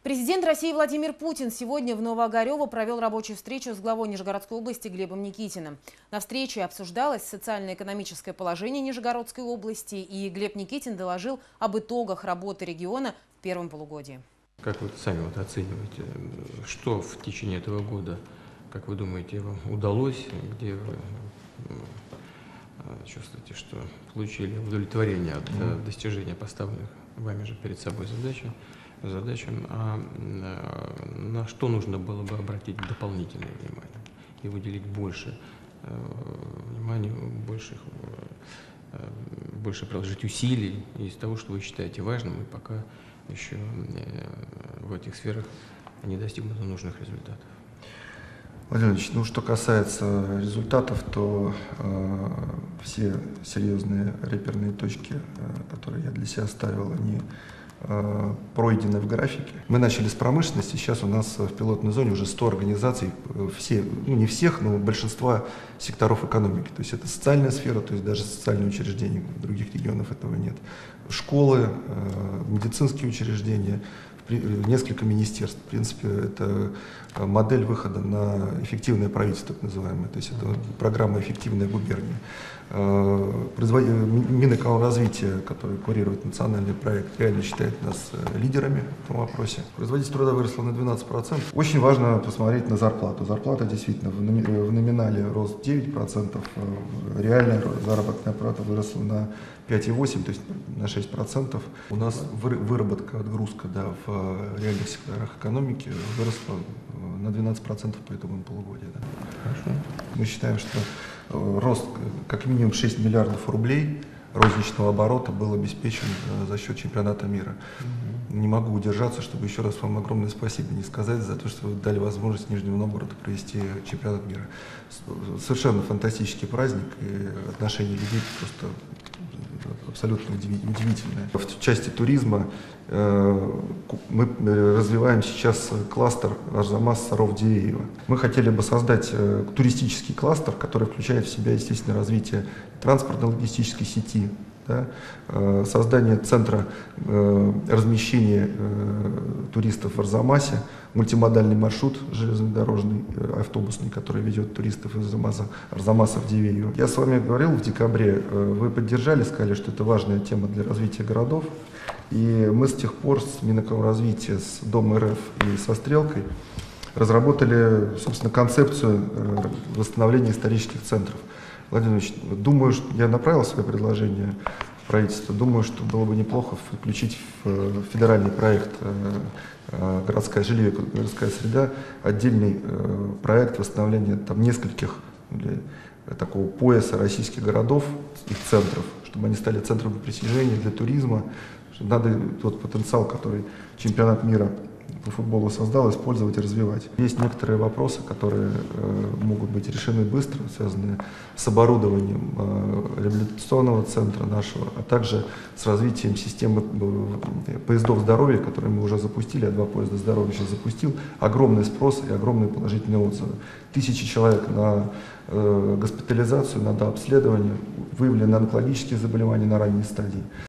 Президент России Владимир Путин сегодня в Новоогарево провел рабочую встречу с главой Нижегородской области Глебом Никитиным. На встрече обсуждалось социально-экономическое положение Нижегородской области, и Глеб Никитин доложил об итогах работы региона в первом полугодии. Как вы сами оцениваете, что в течение этого года, как вы думаете, вам удалось, где вы чувствуете, что получили удовлетворение от достижения поставленных вами же перед собой задачам, а на что нужно было бы обратить дополнительное внимание и выделить больше внимания, больше приложить усилий из того, что вы считаете важным, и пока еще в этих сферах не достигнуто нужных результатов. Владимир Ильич, ну, что касается результатов, то все серьезные реперные точки, которые я для себя ставил, они пройдены в графике. Мы начали с промышленности, сейчас у нас в пилотной зоне уже 100 организаций, все, ну не всех, но большинства секторов экономики. То есть это социальная сфера, то есть даже социальные учреждения, в других регионах этого нет. Школы, медицинские учреждения, несколько министерств. В принципе, это модель выхода на эффективное правительство, так называемое. То есть это программа «Эффективная губерния». Минэкономразвития, который курирует национальный проект, реально считает нас лидерами в этом вопросе. Производительность труда выросла на 12%. Очень важно посмотреть на зарплату. Зарплата действительно в номинале рост 9%, реальная заработная плата выросла на 5,8%, то есть на 6%. У нас выработка, отгрузка в реальных секторах экономики выросла на 12% по итогам полугодия. Да. Хорошо. Мы считаем, что рост как минимум 6 миллиардов рублей розничного оборота был обеспечен за счет чемпионата мира. Не могу удержаться, чтобы еще раз вам огромное спасибо не сказать за то, что вы дали возможность Нижнему Новгороду провести чемпионат мира. Совершенно фантастический праздник, и отношение людей просто абсолютно удивительное. В части туризма мы развиваем сейчас кластер Арзамас, Саров, Дивеево. Мы хотели бы создать туристический кластер, который включает в себя, естественно, развитие транспортно-логистической сети, да, создание центра размещения туристов в Арзамасе, мультимодальный маршрут железнодорожный, автобусный, который ведет туристов из Арзамаса в Дивеево. Я с вами говорил в декабре, вы поддержали, сказали, что это важная тема для развития городов. И мы с тех пор с Минэкономразвития, с Дом РФ и со Стрелкой разработали, собственно, концепцию восстановления исторических центров. Владимир Ильич, думаю, что я направил свое предложение в правительство. Думаю, что было бы неплохо включить в федеральный проект «Городское жилье, городская среда» отдельный проект восстановления там нескольких такого пояса российских городов, их центров, чтобы они стали центром притяжения для туризма. Надо тот потенциал, который чемпионат мира по футболу создал, использовать и развивать. Есть некоторые вопросы, которые могут быть решены быстро, связанные с оборудованием реабилитационного центра нашего, а также с развитием системы поездов здоровья, которые мы уже запустили, а 2 поезда здоровья сейчас запустил. Огромный спрос и огромные положительные отзывы. 1000 человек на госпитализацию, на дообследование, выявлены онкологические заболевания на ранней стадии.